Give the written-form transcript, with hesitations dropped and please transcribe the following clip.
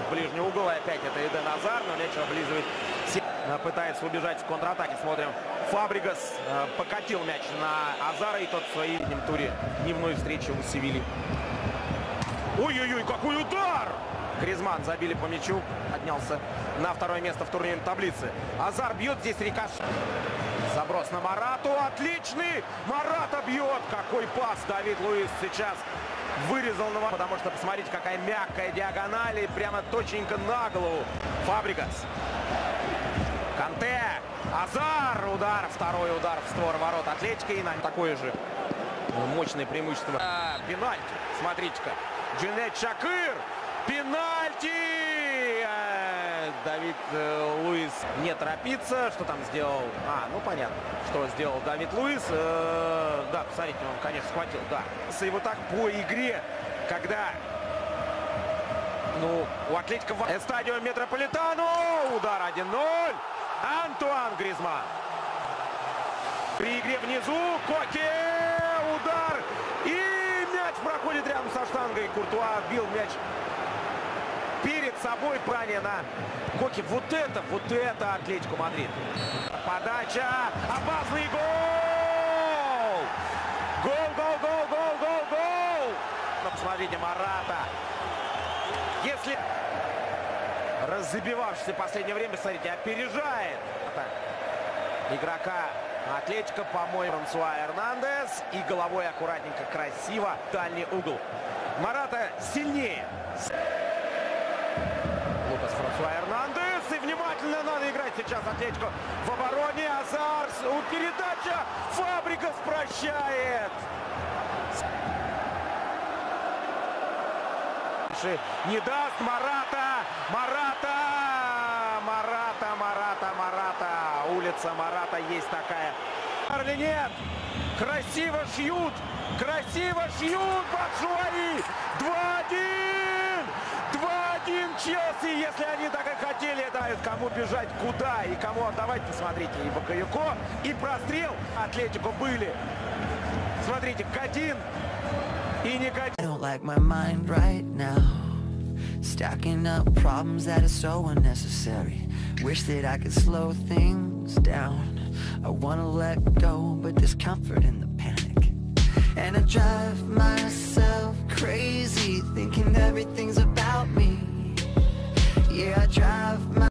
в ближний угол. И опять это Эден Азар, но мяч облизывает. Пытается убежать в контратаке. Смотрим. Фабригас покатил мяч на Азара, и тот в своем туре дневной встречи у Севильи. Ой-ой-ой, какой удар! Гризман забили по мячу, поднялся на второе место в турнирной таблице. Азар бьет, здесь рикошет. Заброс на Марату, отличный! Марата бьет! Какой пас Давид Луис сейчас вырезал на, потому что посмотрите, какая мягкая диагональ, и прямо точненько на голову. Фабригас. Канте. Азар. Удар. Второй удар в створ ворот Атлетико. И на такое же мощное преимущество. Пенальти. Смотрите-ка. Джинет Шакир. Пенальти. Давид Луис не торопится. Что там сделал? Ну понятно, что сделал Давид Луис. Да, посмотрите, он, конечно, схватил. Да. И вот так по игре, когда у Атлетико стадион Метрополитано. Удар 1-0. Антуан Гризман. При игре внизу. Коке. Удар. И мяч проходит рядом со штангой. Куртуа бил мяч перед собой. Пране на Коке. Вот это Атлетико Мадрид. Подача. Опасный гол. Гол. Но посмотрите, Марата. Если раззабивавшийся в последнее время, смотрите, опережает игрока Атлетико, по-моему, Франсуа Эрнандес. И головой аккуратненько, красиво, дальний угол. Марата сильнее. Лукас Франсуа Эрнандес. И внимательно надо играть сейчас Атлетико в обороне. Азар. Передача. Фабригас прощает. Не даст Марата. Улица Марата есть такая. Или нет? Красиво шьют. Батшуаи. 2-1. 2-1 Челси. Если они так и хотели, это кому бежать, куда и кому отдавать. Посмотрите, и Бакаюко, и прострел Атлетико были. Смотрите, Кадин и не Кадин. Stacking up problems that are so unnecessary. Wish that I could slow things down. I wanna let go, but there's comfort in the panic. And I drive myself crazy, thinking everything's about me. Yeah, I drive my